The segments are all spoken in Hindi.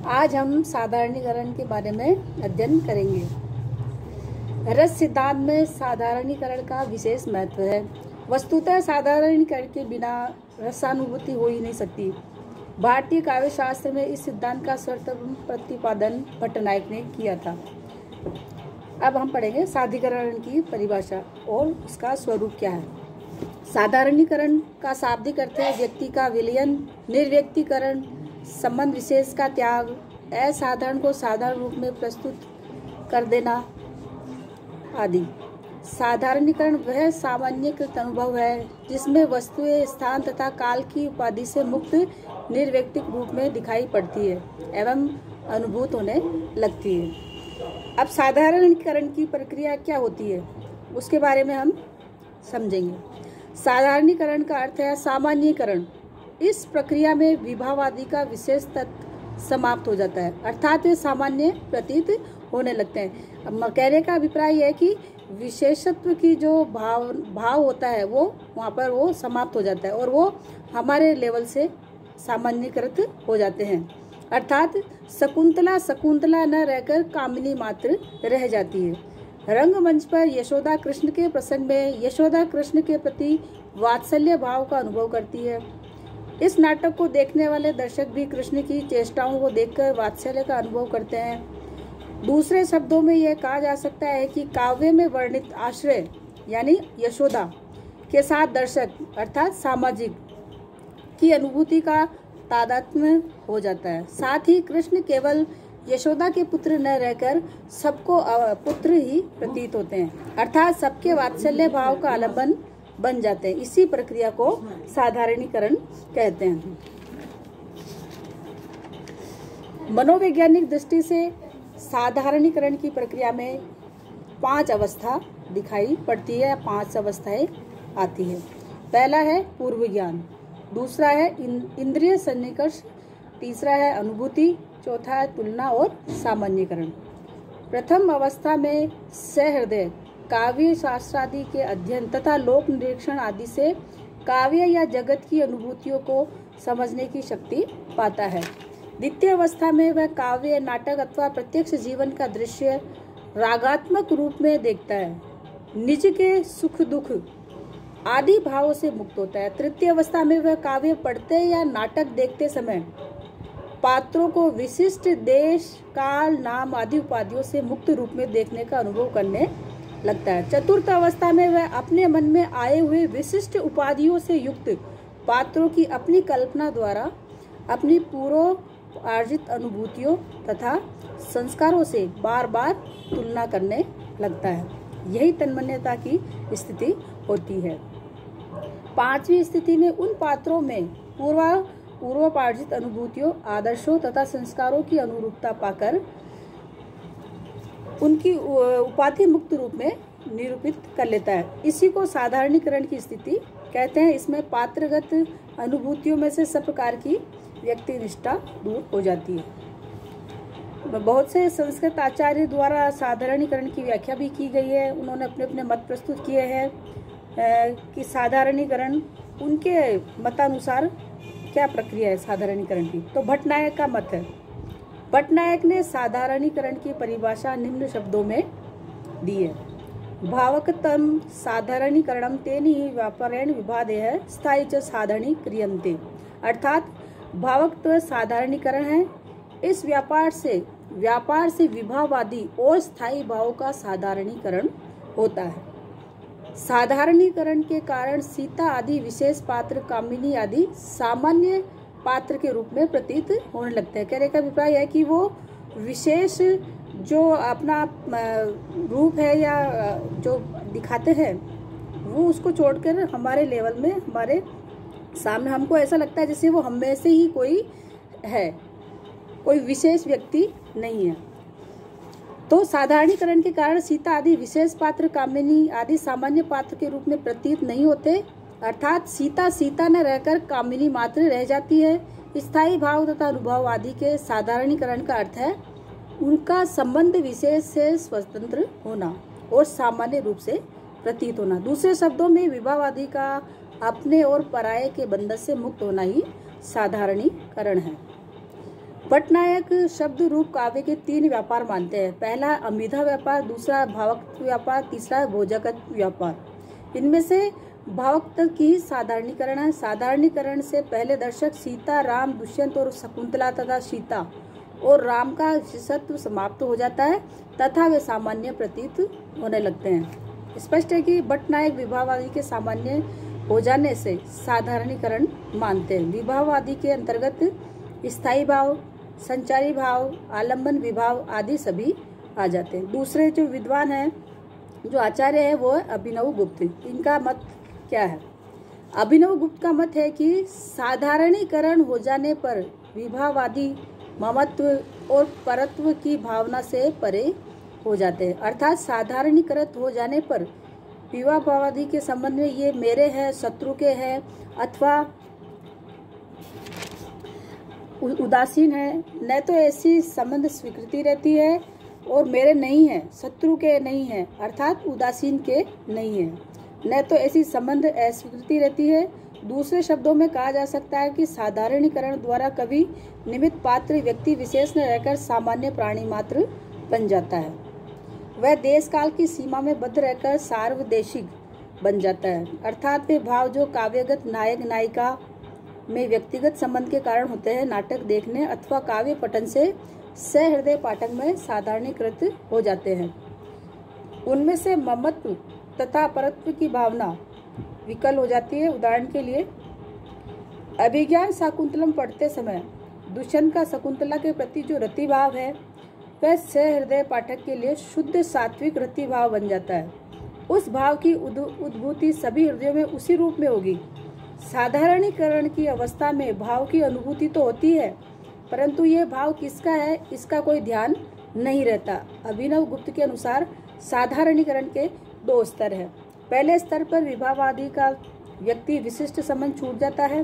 आज हम साधारणीकरण के बारे में अध्ययन करेंगे। रस सिद्धांत में साधारणीकरण का विशेष महत्व है। वस्तुतः साधारणीकरण के बिना रसानुभूति हो ही नहीं सकती। भारतीय काव्य शास्त्र में इस सिद्धांत का सर्वप्रथम प्रतिपादन भट्टनायक ने किया था। अब हम पढ़ेंगे साधारणीकरण की परिभाषा और उसका स्वरूप क्या है। साधारणीकरण का शाब्दिक अर्थ है व्यक्ति का विलयन, निर्व्यक्तिकरण, संबंध विशेष का त्याग, असाधारण को साधारण रूप में प्रस्तुत कर देना आदि। साधारणीकरण वह सामान्यकृत अनुभव है जिसमें वस्तुएं स्थान तथा काल की उपाधि से मुक्त निर्व्यक्तिक रूप में दिखाई पड़ती है एवं अनुभूत होने लगती है। अब साधारणीकरण की प्रक्रिया क्या होती है उसके बारे में हम समझेंगे। साधारणीकरण का अर्थ है सामान्यीकरण। इस प्रक्रिया में विभावादि का विशेष तत्व समाप्त हो जाता है, अर्थात वे सामान्य प्रतीत होने लगते हैं। अब कहने का अभिप्राय है कि विशेषत्व की जो भाव होता है वो वहाँ पर वो समाप्त हो जाता है और वो हमारे लेवल से सामान्यकृत हो जाते हैं, अर्थात शकुंतला न रहकर कामिनी मात्र रह जाती है। रंगमंच पर यशोदा कृष्ण के प्रसंग में यशोदा कृष्ण के प्रति वात्सल्य भाव का अनुभव करती है। इस नाटक को देखने वाले दर्शक भी कृष्ण की चेष्टाओं को देखकर वात्सल्य का अनुभव करते हैं। दूसरे शब्दों में यह कहा जा सकता है कि काव्य में वर्णित आश्रय यानी यशोदा के साथ दर्शक अर्थात सामाजिक की अनुभूति का तादात्म्य हो जाता है। साथ ही कृष्ण केवल यशोदा के पुत्र न रहकर सबको पुत्र ही प्रतीत होते हैं, अर्थात सबके वात्सल्य भाव का आलंबन बन जाते हैं। इसी प्रक्रिया को साधारणीकरण कहते हैं। मनोवैज्ञानिक दृष्टि से साधारणीकरण की प्रक्रिया में 5 अवस्था दिखाई पड़ती है, 5 अवस्थाएं आती है। पहला है पूर्व ज्ञान, दूसरा है इंद्रिय सन्निकर्ष, तीसरा है अनुभूति, चौथा है तुलना और सामान्यीकरण। प्रथम अवस्था में सहृदय काव्य शास्त्रादि के अध्ययन तथा लोक निरीक्षण आदि से काव्य या जगत की अनुभूतियों को समझने की शक्ति पाता है। द्वितीय अवस्था में वह काव्य, नाटक अथवा प्रत्यक्ष जीवन का दृश्य रागात्मक रूप में देखता है, निज के सुख दुख आदि भावों से मुक्त होता है। तृतीय अवस्था में वह काव्य पढ़ते या नाटक देखते समय पात्रों को विशिष्ट देश, काल, नाम आदि उपाधियों से मुक्त रूप में देखने का अनुभव करने लगता है। चतुर्थ अवस्था में वह अपने मन में आए हुए विशिष्ट उपाधियों से युक्त पात्रों की अपनी कल्पना द्वारा अपनी पूर्व अर्जित अनुभूतियों तथा संस्कारों से बार बार तुलना करने लगता है। यही तन्मयता की स्थिति होती है। पांचवी स्थिति में उन पात्रों में पूर्वोपार्जित अनुभूतियों, आदर्शों तथा संस्कारों की अनुरूपता पाकर उनकी उपाधि मुक्त रूप में निरूपित कर लेता है। इसी को साधारणीकरण की स्थिति कहते हैं। इसमें पात्रगत अनुभूतियों में से सब प्रकार की व्यक्तिनिष्ठा दूर हो जाती है। बहुत से संस्कृत आचार्य द्वारा साधारणीकरण की व्याख्या भी की गई है। उन्होंने अपने अपने मत प्रस्तुत किए हैं कि साधारणीकरण उनके मतानुसार क्या प्रक्रिया है साधारणीकरण की। तो भट्टनायक का मत है। भट्टनायक ने साधारणीकरण की परिभाषा निम्न शब्दों में दी है। भावकतम साधारणीकरणम तेन ही व्यापारेण विभादेह स्थायी च साधारणीक्रियन्ते, अर्थात भावकत्व साधारणीकरण है। इस व्यापार से विभावादि और स्थायी भाव का साधारणीकरण होता है। साधारणीकरण के कारण सीता आदि विशेष पात्र, कामिनी आदि सामान्य पात्र के रूप में प्रतीत होने लगते हैं। कहने का अभिप्राय है कि वो विशेष जो अपना रूप है या जो दिखाते हैं वो उसको छोड़कर हमारे लेवल में, हमारे सामने हमको ऐसा लगता है जैसे वो हम में से ही कोई है, कोई विशेष व्यक्ति नहीं है। तो साधारणीकरण के कारण सीता आदि विशेष पात्र, कामिनी आदि सामान्य पात्र के रूप में प्रतीत नहीं होते, अर्थात सीता न रहकर कामिनी मात्र रह जाती है। स्थायी भाव तथा अनुभव आदि के साधारणीकरण का अर्थ है उनका संबंध विशेष से स्वतंत्र होना और सामान्य रूप से प्रतीत होना। दूसरे शब्दों में विभाव आदि का अपने और पराये के बंधन से मुक्त होना ही साधारणीकरण है। पटनायक शब्द रूप काव्य के 3 व्यापार मानते हैं। पहला अमिधा व्यापार, दूसरा भावक्त व्यापार, तीसरा भोजगत व्यापार। इनमें से भावक्त की साधारणीकरण है। साधारणीकरण से पहले दर्शक सीता, राम, दुष्यंत और शकुंतला तथा सीता और राम का विशेषत्व समाप्त हो जाता है तथा वे सामान्य प्रतीत होने लगते हैं। स्पष्ट है कि भट्टनायक विभावादी के सामान्य हो जाने से साधारणीकरण मानते हैं। विभावादी के अंतर्गत स्थायी भाव, संचारी भाव, आलम्बन विभाव आदि सभी आ जाते हैं। दूसरे जो विद्वान हैं, जो आचार्य है, वो है अभिनव गुप्त। इनका मत क्या है? अभिनव गुप्त का मत है कि साधारणीकरण हो जाने पर विभावादी ममत्व और परत्व की भावना से परे हो जाते हैं। अर्थात साधारणीकृत हो जाने पर विभावादी के संबंध में ये मेरे हैं, शत्रु के हैं अथवा उदासीन है, न तो ऐसी संबंध स्वीकृति रहती है और मेरे नहीं है, शत्रु के नहीं है अर्थात उदासीन के नहीं है, न तो ऐसी संबंध अस्वीकृति रहती है। दूसरे शब्दों में कहा जा सकता है कि साधारणीकरण द्वारा कवि निमित्त पात्र व्यक्ति विशेष न रहकर सामान्य प्राणी मात्र बन जाता है। वह देश काल की सीमा में बद्ध रहकर सार्वदेशिक बन जाता है। अर्थात वे भाव जो काव्यगत नायक नायिका में व्यक्तिगत संबंध के कारण होते हैं, नाटक देखने अथवा काव्य पठन से सहृदय पाठक में साधारणीकृत हो जाते हैं। उनमें से ममत्व तथा परत्व की भावना विकल हो जाती है। उदाहरण के लिए अभिज्ञान शाकुंतलम पढ़ते समय दुष्यंत का शकुंतला के प्रति जो रति भाव है वह सहृदय पाठक के लिए शुद्ध सात्विक रति भाव बन जाता है। उस भाव की उद्भूति सभी हृदयों में उसी रूप में होगी। साधारणीकरण की अवस्था में भाव की अनुभूति तो होती है, परंतु यह भाव किसका है इसका कोई ध्यान नहीं रहता। अभिनव गुप्त के अनुसार साधारणीकरण के 2 स्तर है। पहले स्तर पर विभावादी का व्यक्ति विशिष्ट संबंध छूट जाता है,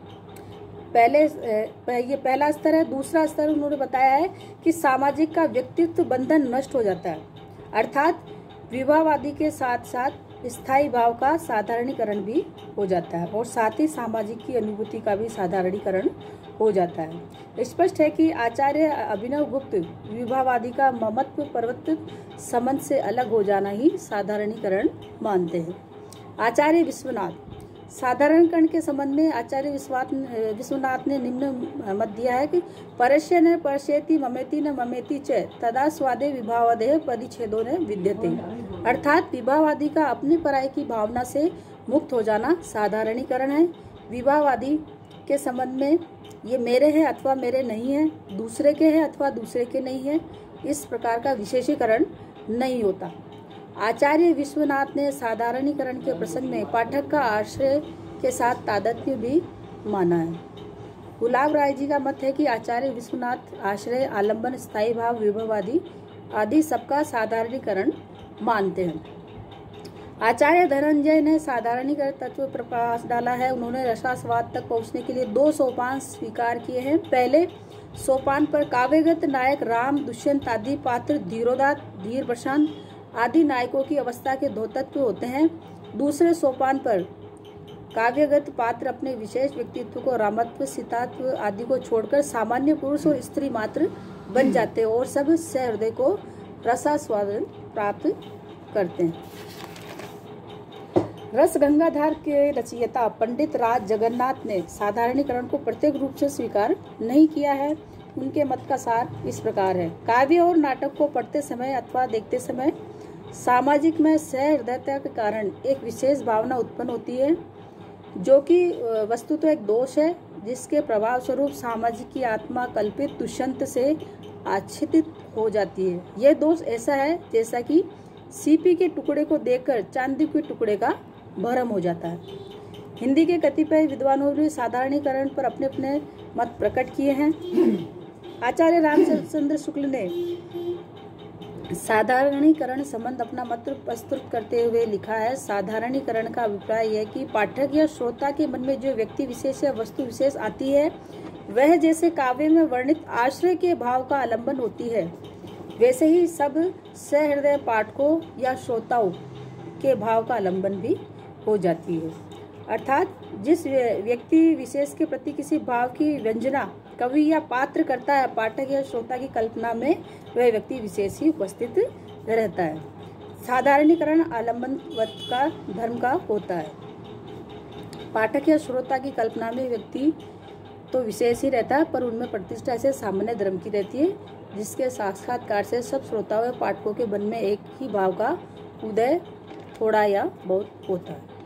ये पहला स्तर है। दूसरा स्तर उन्होंने बताया है कि सामाजिक का व्यक्तित्व बंधन नष्ट हो जाता है, अर्थात विभावादी के साथ साथ स्थायी भाव का साधारणीकरण भी हो जाता है और साथ ही सामाजिक की अनुभूति का भी साधारणीकरण हो जाता है। स्पष्ट है कि आचार्य अभिनव गुप्त विभावादी का ममत्व परत्व संबंध से अलग हो जाना ही साधारणीकरण मानते हैं। आचार्य विश्वनाथ साधारणीकरण के संबंध में आचार्य विश्वनाथ ने निम्न मत दिया है कि परस्य न परस्येति ममेति न ममेति च तदा स्वादे विभावादेह परिच्छेदो न विद्यते। अर्थात विभावादी का अपने पराय की भावना से मुक्त हो जाना साधारणीकरण है। विभावादी के संबंध में ये मेरे हैं अथवा मेरे नहीं है, दूसरे के हैं अथवा दूसरे के नहीं है, इस प्रकार का विशेषीकरण नहीं होता। आचार्य विश्वनाथ ने साधारणीकरण के प्रसंग में पाठक का आश्रय के साथ तादात्म्य भी माना है। गुलाब राय जी का मत है कि आचार्य विश्वनाथ आश्रय, आलम्बन, स्थायी भाव, विभवादी आदि सबका साधारणीकरण मानते हैं। आचार्य धनंजय ने साधारणीकरण तत्व प्रकाश डाला है। उन्होंने रसास्वाद तक पहुंचने के लिए 2 सोपान स्वीकार किए हैं। पहले सोपान पर काव्यगत नायक राम, दुष्यंत आदि पात्र धीरोदात, धीर प्रशांत आदि नायकों की अवस्था के 2 तत्व होते हैं। दूसरे सोपान पर काव्यगत पात्र अपने विशेष व्यक्तित्व को रामत्व, सीतात्व आदि को छोड़कर सामान्य पुरुष और स्त्री मात्र बन जाते हैं और सब सहृदय को रसास्वादन प्राप्त करते हैं। रस गंगाधर के रचयिता पंडित राज जगन्नाथ ने साधारणीकरण को प्रत्येक रूप से स्वीकार नहीं किया है। उनके मत का सार इस प्रकार है। काव्य और नाटक को पढ़ते समय अथवा देखते समय सामाजिक में सहृदयता के कारण एक विशेष भावना उत्पन्न होती है, जो कि वस्तुतः एक दोष है, जिसके प्रभाव स्वरूप सामाजिक की आत्मा कल्पित दुष्यंत से आच्छादित हो जाती है। यह दोष ऐसा है जैसा कि सीपी के टुकड़े को देखकर चांदी के टुकड़े का भ्रम हो जाता है। हिंदी के कतिपय विद्वानों ने साधारणीकरण पर अपने अपने मत प्रकट किए हैं। आचार्य रामचंद्र शुक्ल ने साधारणीकरण संबंध अपना मत प्रस्तुत करते हुए लिखा है। साधारणीकरण का अभिप्राय यह कि पाठक या श्रोता के मन में जो व्यक्ति विशेष या वस्तु विशेष आती है, वह जैसे काव्य में वर्णित आश्रय के भाव का आलंबन होती है, वैसे ही सब सहृदय पाठकों या श्रोताओं के भाव का आलंबन भी हो जाती है। अर्थात जिस व्यक्ति विशेष के प्रति किसी भाव की व्यंजना कवि या पात्र करता है, पाठक या श्रोता की कल्पना में वह व्यक्ति विशेष ही उपस्थित रहता है। साधारणीकरण आलम्बनवत का धर्म का होता है। पाठक या श्रोता की कल्पना में व्यक्ति तो विशेष ही रहता है, पर उनमें प्रतिष्ठा ऐसे सामान्य धर्म की रहती है जिसके साक्षात्कार से सब श्रोताओं व पाठकों के मन में एक ही भाव का उदय थोड़ा या बहुत होता है।